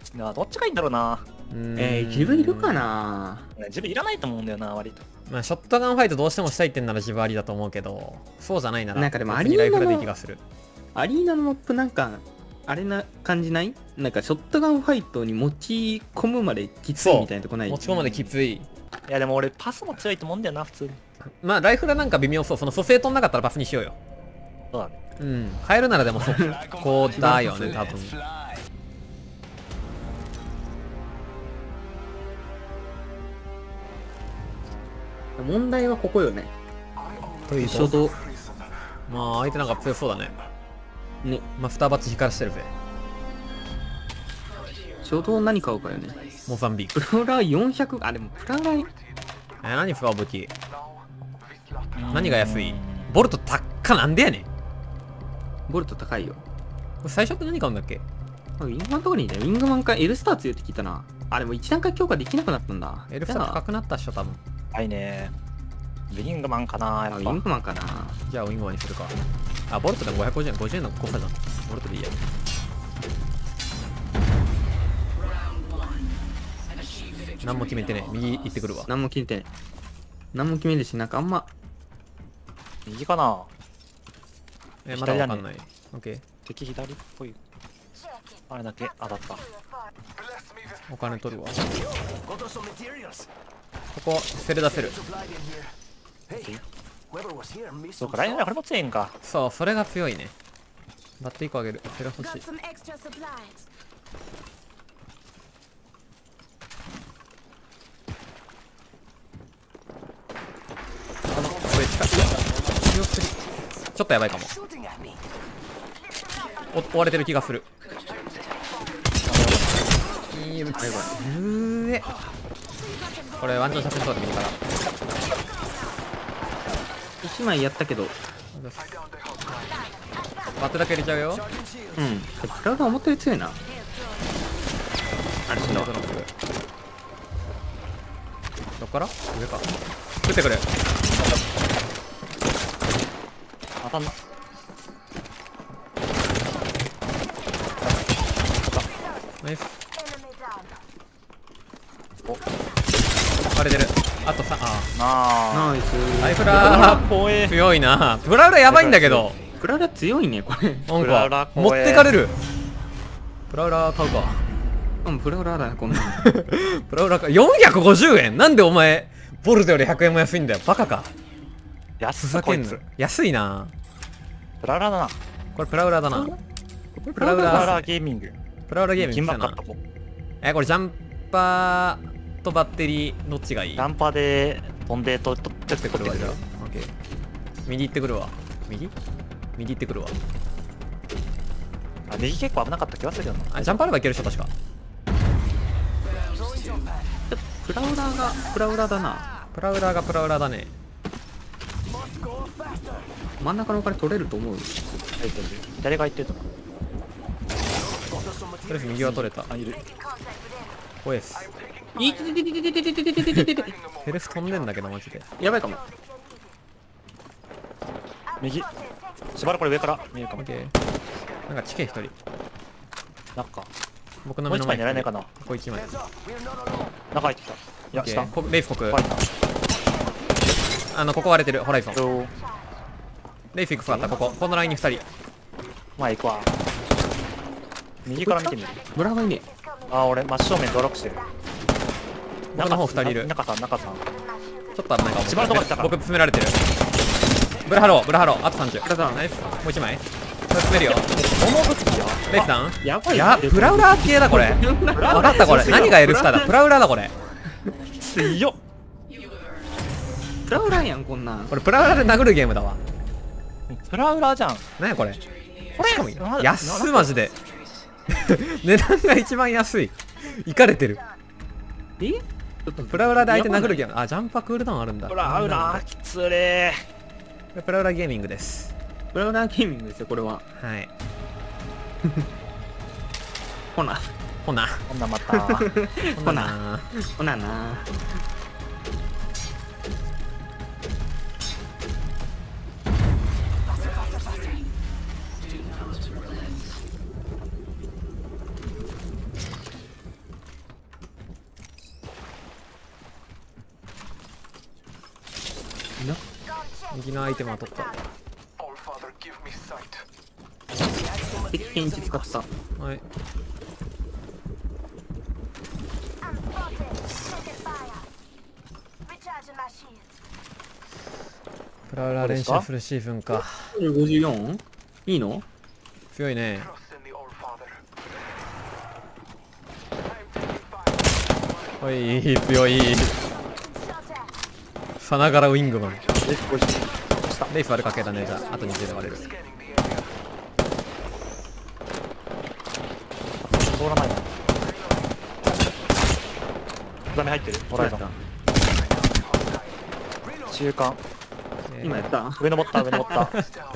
どっちがいいんだろうな。 自分いるかな。 自分いらないと思うんだよな、割と。 まあショットガンファイトどうしてもしたいってんなら自分ありだと思うけど、そうじゃないならなんかでも別にライフルでいい気がする。 アリーナのモップなんかあれな感じない？なんかショットガンファイトに持ち込むまできついみたいなとこない？ 持ち込むまできつい。 いやでも俺パスも強いと思うんだよな、普通に。 まあライフルなんか微妙そう。その蘇生飛んなかったらパスにしようよ。 そうだね。 うん。変えるならでもそこだよね、多分。 問題はここよね。 初動。まあ相手なんか強そうだね。 ね。 マスターバッチ光らしてるぜ。 初動何買うかよね。 モザンビーク。 プラウラー400、あ、でもプラウラー、 何使う武器？何が安い？ボルト高なんでやねん。 ボルト高いよ。 最初って何買うんだっけ？ ウィングマンのとこにいたよ。ウィングマンか L スター強いって聞いたな。あ、でも1段階強化できなくなったんだ。 エルフさん高くなったっしょ、多分。 はいね。ウィングマンかな、やっぱ。 ウィングマンかな。 じゃあウィングマンにするか。あ、ボルトで550円、50円の誤差じゃん。ボルトでいいや。何も決めてね。右行ってくるわ。 何も決めてない。何も決めるし、なんかあんま。 右かな。 まだわかんない。オッケー。 敵左っぽい。あれだけ当たった。 お金取るわ。ここ、セル出せる。 そうか、ライナーこれも強いんか。 そう、それが強いね。バッテリー1個あげる。セル欲しい。これ近い。ちょっとやばいかも。追われてる気がする。いい打ち。これワンチャン写真撮ってみるから。 1枚やったけど。 バッテだけ入れちゃうよ。 うん。プラウラー思ったより強いな。あれ死んだわ。 どっから上か。撃ってくる。 当たんな。 ナイス。お、割れてる。あとさ、 あナイス。 ライフラー強いな。プラウラやばいんだけど。 プラウラー強いね、これ。 なんか持ってかれる。プラウラー買うか。 うん、プラウラーだな、こんなプラウラーか。450円。なんでお前ボルトより100円も安いんだよ。バカか。 安ふざけんな。安いな。 プラウラだな。 これプラウラだな。 プラウラゲーミング。 プラウラゲーミングだな。これジャンパーとバッテリーどっちがいい？ ジャンパーで飛んで取ってくるわ。じゃあオッケー。右行ってくるわ。右行ってくるわ。 あ、右結構危なかった気がするけどな。 あ、ジャンパーあればいけるでしょ、確か。 プラウラーがプラウラーだな。 プラウラーがプラウラーだね。 真ん中のお金取れると思う。 誰が言ってるの？ とりあえず右は取れた。 あ、いる。 おえす。ヘルス飛んでんだけどマジで。 やばいかも。 右。しばらくこれ上から見えるかも。 オッケー。なんか地形一人。 なんか。 僕のもう一枚目の前に狙えないかな。 ここ1枚。 中入ってきた。いや、下。 レイフ国。 入った。 ここ割れてる。ホライゾン。 そう。 レイフィックスがあった。このラインに2人。 前行くわ。右から見てみる。 ブラウラーね。 あ、俺真正面ドロップしてる。 中の方2人いる。 中さん。 ちょっと危ないかも。 しばらく飛ばしたから僕詰められてる。ブラハロー。あと30。 ブラダウンナイス。もう1枚。これ詰めるよ。 この武器や。 レイフダウン。 やばい。 プラウラー系だこれ。分かったこれ。何が L スターだ。プラウラーだこれ。 強っ。 プラウラーやん、こんなん。 これプラウラーで殴るゲームだわ。 プラウラーじゃん。 何やこれ。しかもな安っマジで。値段が一番安い。いかれてる。プラウラーで相手殴るゲーム。あ、ジャンパークールダウンあるんだ。 プラウラーきつれー。プラウラーゲーミングです。 プラウラーゲーミングですよ、これは。 はい。 ほなこんなまた。 ほなな。 右のアイテムは取った。 ペンチ使った。 はい。プラウラ練習フルシーズンか。 54？ いいの？ 強いね。おい、強い。さながらウィングマン。レイフあるかけだね。じゃああと20で割れる。 通らないな。ダメ入ってる。ホライゾン。中間。 今やった？ 上登った、上登った。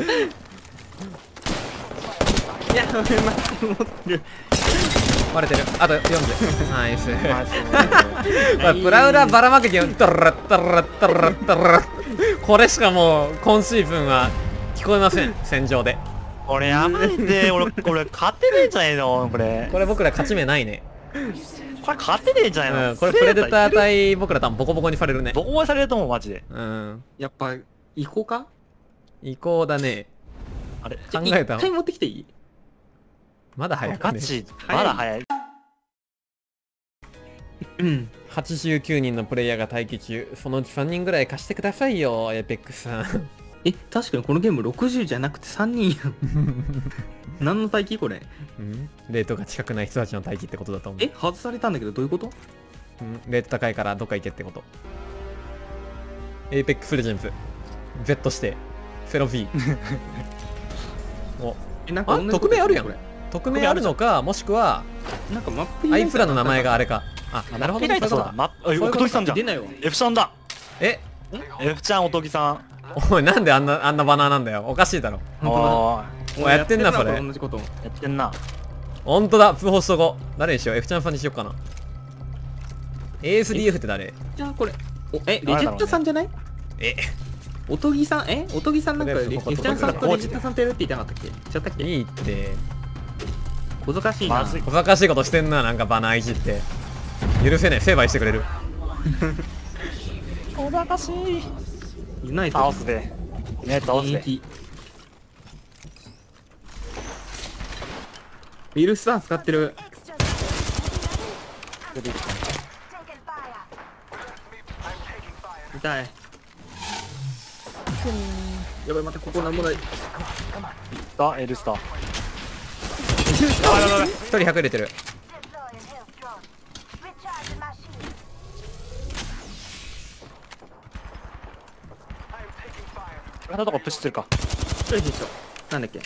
いや、ま持ってる。 割れてる。あと40。ナイス。プラウラばらまくゲーム。トラットラットラットラッ。これしかもう今シーズンは聞こえません。戦場で。 これやばいって、俺勝てねえんじゃねえのこれ。 これ僕ら勝ち目ないね。 これ勝てねえんじゃないの。 これプレデター対僕ら多分ボコボコにされるね。 ボコボコにされると思うマジで。 やっぱ行こうか。 行こうだね。 あれ考えた。 一回持ってきていい？ まだ早くね。 ガチまだ早い。 89人のプレイヤーが待機中。そのうち3人ぐらい貸してくださいよ、エペックスさん。 確かにこのゲーム60じゃなくて3人やん。何の待機これ？ レートが近くない人たちの待機ってことだと思う。 外されたんだけどどういうこと？ レート高いからどっか行けってこと。エイペックスレジェンズ Z してセロ B。 お、 なんか匿名あるやん。匿名あるのか、もしくはなんかマップアイプラの名前があれか。あ、なるほど。 そうだ。おとぎさんじゃん。 出ないわ。 F ちゃんだ。F ちゃんおとぎさん。 おい、なんであんなバナーなんだよ。おかしいだろ。 おいやってんなそれ。 やってんな。 ほんとだ。通報しとこう。誰にしよう。 F ちゃんファンにしようかな。 ASDF って誰？ じゃあこれレジェットさんじゃない？おとぎさんおとぎさんなんかF ちゃんさんとレジェットさんとやるって言ってなかったっけ？ちゃったっけ？ いいって。 小賢しいな。 小賢しいことしてんな。なんかバナーいじって許せねえ。成敗してくれる。 小賢しい。 ユナイト倒すべ。倒すべ。 ウィルスター使ってる。痛い。やばい、またここなんもない。 エルスター。 1人100入れてる。 あなたとこプッシュするか。 なんだっけ。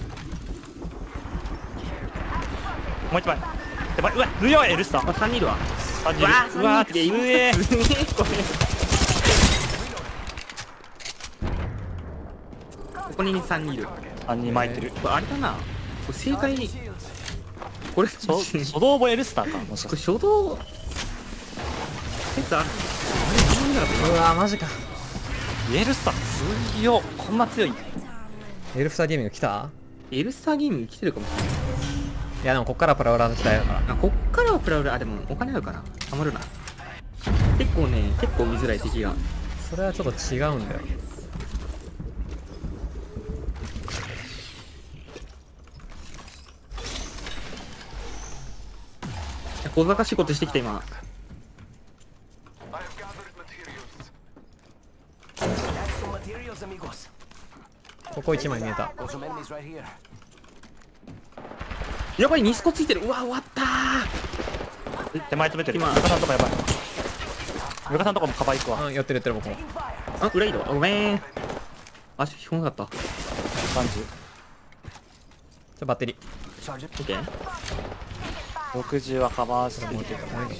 もう一枚。手前。うわ、強いエルスター。 3人いるわ。 うわ、強え。 ここに3人いる。 3人巻いてる。 あれだな。これ正解に。これ初動ボエルスターか。もしかして。 初動。説ある。 うわマジか。 エルスター強い。こんな強い。 エルスターゲーミング来た？ エルスターゲーミング来てるかもしれない。 いやでもこっからプラウラの時代だから。 こっからはプラウラ。でもお金あるかな。余るな。結構見づらい敵が。 それはちょっと違うんだよ。 小賢しいことしてきた今。 ここ1枚見えた。 やばい、ニスコついてる。うわ、終わったー。手前詰めてる。 今上さんとかやばい。上さんとかもカバー行くわ。 寄ってる僕も。 裏移動。ごめん。足引かなかった。 30。バッテリー。 オッケー。 60はカバーしてもいける。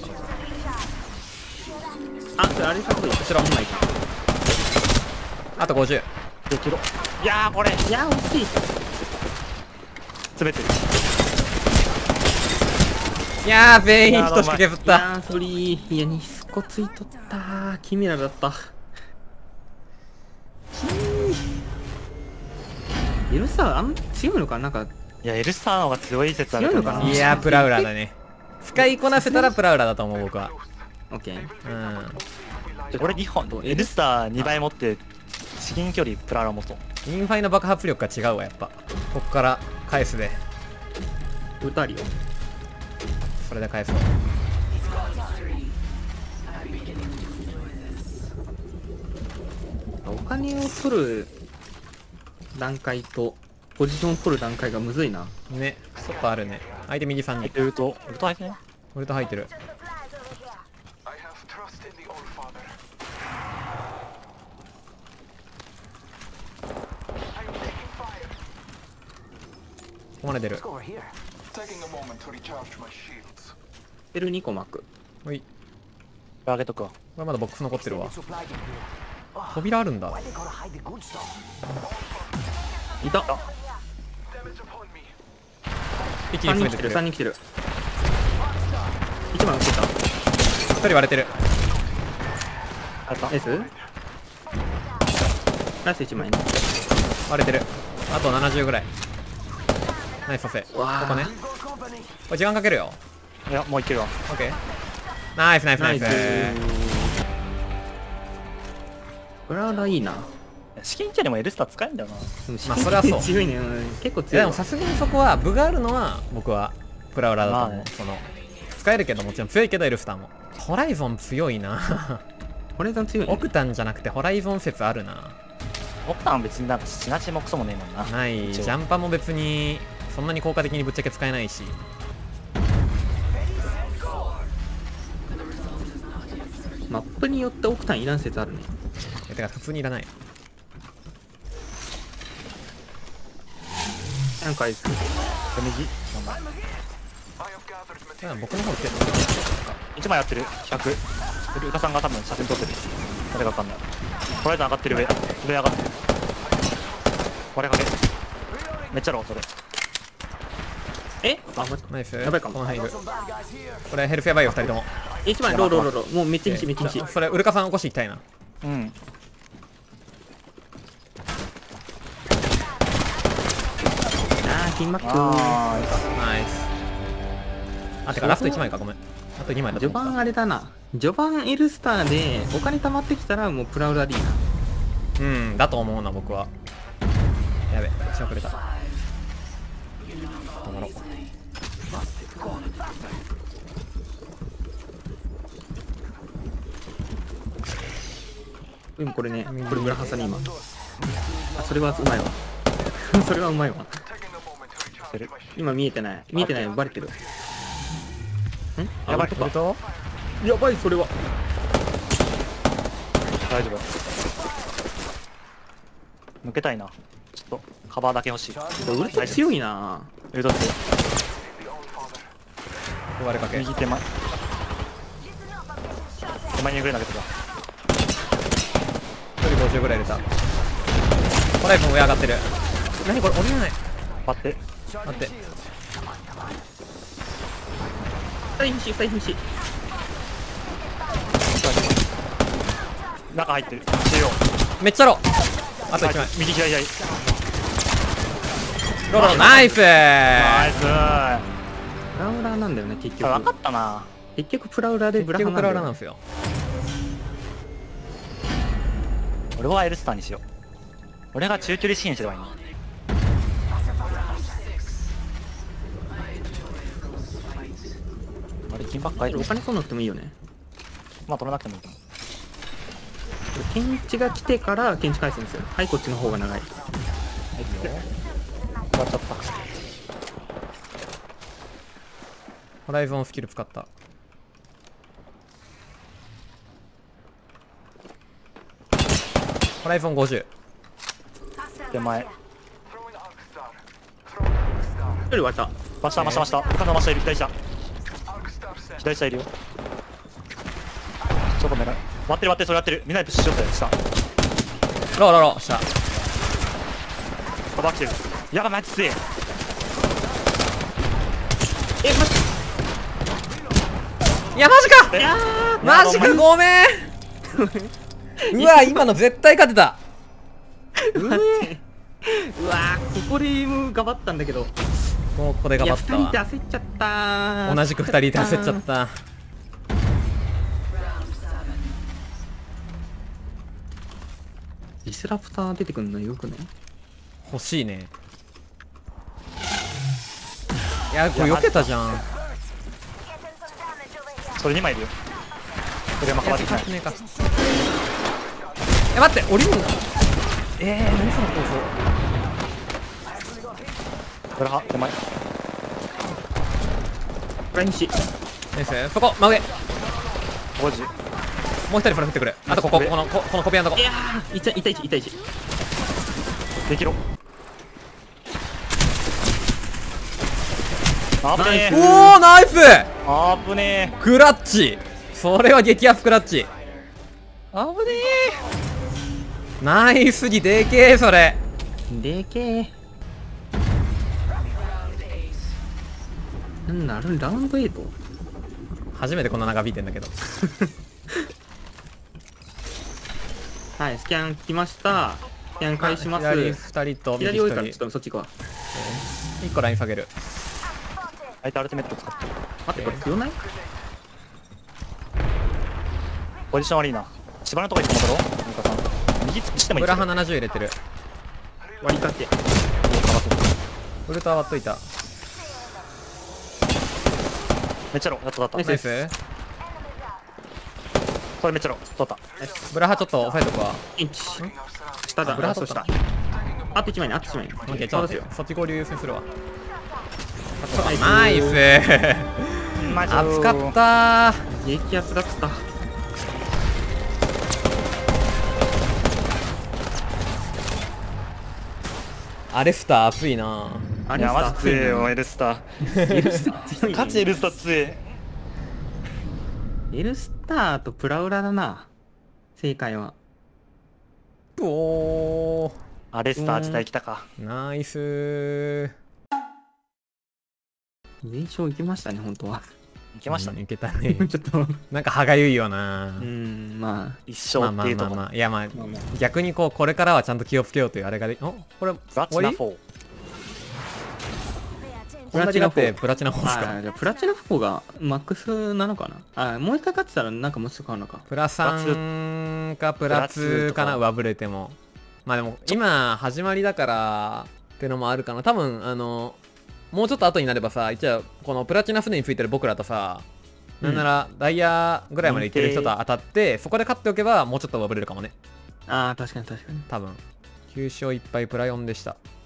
それあれさ、後ろ。 あと50。 できろ。いやーこれ。 いやー惜しい。 詰めてる。 いやー全員等しく削った。 いやーソリー。いやニスコついとったー。キミラルだった。エルサー強いのかなんか。 いやエルサーの方が強い説あるけどな。 いやープラウラだね。使いこなせたらプラウラだと思う僕は。 オッケー。 俺2本エルスター2倍持って至近距離プララ持とう。 インファイの爆発力が違うわやっぱ。こっから返すで。 歌あるよ。 それで返そう。 お金を取る段階とポジションを取る段階がむずいな。 ね、ちょっとあるね。相手右3人。 ウルト入ってね。 ウルト入ってる。ここまで出る。 L 2個巻く。 ほい。 上げとくわ。 これまだボックス残ってるわ。扉あるんだ。 いた。 一気に 3人来てる、 増えてくる。 3人来てる。1番撃ってた。 1人割れてる。 あった。 エースラス1枚ね。 割れてる。あと70ぐらい。ナイスさせ。こわーこね。これ時間かけるよ。 いやもういけるわ。 オッケー。ナイスナイスナイス。 ブラウダーいいな。 至近距離もエルスター使えんだよな。 まあそれはそう強いね。結構いや強いわ。 でもさすがにそこは分があるのは僕はプラウラだと思う、 まあねその使えるけどもちろん強いけどエルスターもホライゾン強いなホライゾン強いね。 オクタンじゃなくてホライゾン説あるな。 オクタンは別になんかシナチもクソもねえもんな。 ないジ一応ャンパも別にそんなに効果的にぶっちゃけ使えないし。 マップによってオクタンいらん説あるね。 てか普通にいらない。 なんかあいつ右なんだ。 僕の方来てる。 1枚やってる。100。ルカさんが多分写真撮ってる。誰かわかんない。ホライゾン上がってる。上上がってる。割れかけ。めっちゃローそれ。 えあ、待って。 ナイス。 やばいかもこの辺いる。これヘルフやばいよ2人とも。 1枚ローローローロー。もうめっちゃ西めっちゃ西。 それウルカさん起こしていきたいな。 うん。 あー、キンマック。 あナイス。あてかラスト1枚かごめん。あと2枚だと思った。 序盤あれだな。序盤エルスターでお金貯まってきたらもうプラウラでいいな。 うんだと思うな僕は。やべ一応くれた。頑張ろう。 うんこれね、これ村ハサに今。あ、それはうまいわ。それはうまいわ。今見えてない。見えてないバレてる。んやばいアウトかウルトやばいそれは。 大丈夫。抜けたいな。ちょっとカバーだけ欲しい。 ウルト強いな。 ウルト強い。 割れかけ。 右手前。手前にぐらい投げてた。 1人50ぐらい入れた。ホライゾン上上がってる。何これ降りれない。 待って。 待って。 2人西2人西。 中入ってる。中央。 めっちゃロー。あと1枚。 右左左。 ロロロナイスナイス。 プラウラーなんだよね結局。 分かったな。 結局プラウラーでブラハ結局プラウラなだよ。 なんんですよ。 俺はエルスターにしよう。俺が中距離支援すればいいの。あれ金バック変えてる。 お金取んなくてもいいよね。 まあ取らなくてもいいと思う。 検知が来てから検知返すんですよ。はいこっちの方が長い。 入るよ。終わっちゃった。 ホライゾンスキル使った。ホライゾン50。 手前。 1人割れた。 真下真下真下。他の真下いる。左下。左下いるよ。そこ狙い。割ってる割ってるそれ割ってる。みんなでプッシュしようぜ。下。 ローローロー下。 カバー来てる。やばいマジ強い。 え、待って。 いやマジかえマジかごめんうわ今の絶対勝てた。 うわー、ここで頑張ったんだけど。 ここでいや、2 頑張った人でわ。 焦っちゃったー。 同じく2人で焦っちゃった。 ディスラプター出てくるのよくね。 欲しいね。いや、これ避けたじゃん。 それ2枚いるよ。それも変わってきない。 ねえか。待って、降りるんだ。何その構これは手前。 これにし。 造。ナイス、そこ、真上。 5時。 もう一人フラ振ってくる。あとこの小部屋のとこ。 いやー、痛い痛い痛い痛い。 できろ。あぶねえ。 おお、ナイス。 あぶねクラッチ。それは激アツクラッチ。 え。あぶねナイスにでけえ、それ。 でけえ。なんだ、ラウンド8？ 初めてこんな長引いてんだけど。 はい、スキャン来ました。スキャン返します。 左2人と右1 左多いから、ちょっ人。 とそっち行くわ。 1個ライン下げる。 相手アルティメット使ってる。 待って、これ強ない？ ポジション悪いな。芝のとこ行ってもらおう。ミカさん。右してもいいブラハ70入れてる。 割りかけ。 ウルトラ割っといた。 めっちゃロー。やったナイス。 これめっちゃロー。取った。 ブラハちょっと抑えとくわ。 インチ。下だ。 ブラハそうした。あと1枚ね、あと1枚ね。 オッケー、ちょっと待ってそっち合流優先するわ。 ナイスナイス。 マジ熱かったー。 激アツだった。 アレスター熱いな。 あいや、マジ強えよ、エエルスタルスター強いー。ガチエルスター強え。 エルスターとプラウラだな。正解は。 おー、 アレスター時代来たか。 ナイスー。 全勝いきましたね、本当は。 いけましたね。 いけたね。 ちょっと、 なんか歯がゆいよな。 ま一生っていうとこ。 いやまああ、まあまあ逆にこれからはちゃんと気をつけようというあれがで、これプラチナ終わ 4。 プラチナり同じだってプラチナ4ですか。 じゃあプラチナ4がマックスなのかな。もう一回勝ってたらなんかもうちょっと変わるのか。 プラ3かプラ2かな、上振れても。まあでも今始まりだからってのもあるかな。多分もうちょっと後になればさ、一応このプラチナ船についてる僕らとさ、なんならダイヤぐらいまで行ってる人と当たって、そこで勝っておけばもうちょっと上振れるかもね。 ああ、確かに確かに。 多分9勝1敗プラ4でした。